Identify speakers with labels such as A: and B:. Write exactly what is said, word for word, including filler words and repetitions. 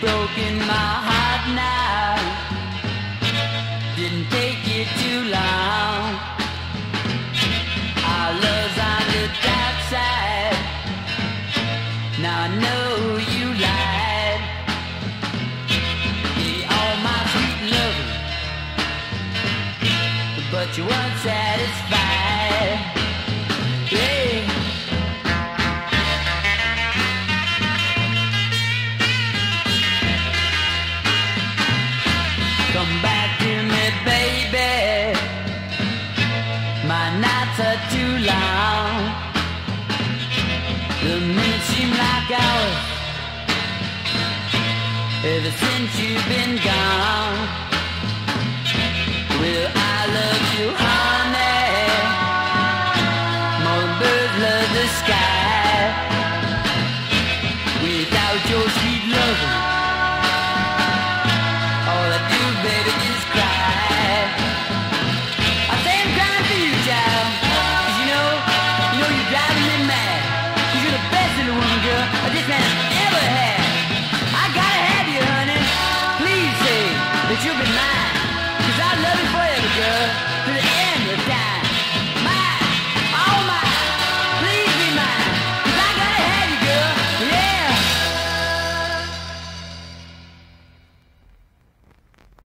A: broken my heart now. Didn't take you too long. Our love's on the dark side. Now I know you lied. Yeah, all my sweet loving, but you weren't satisfied. Yeah. Come back to me, baby. My nights are too long. The minutes seem like hours ever since you've been gone. Well, I love you.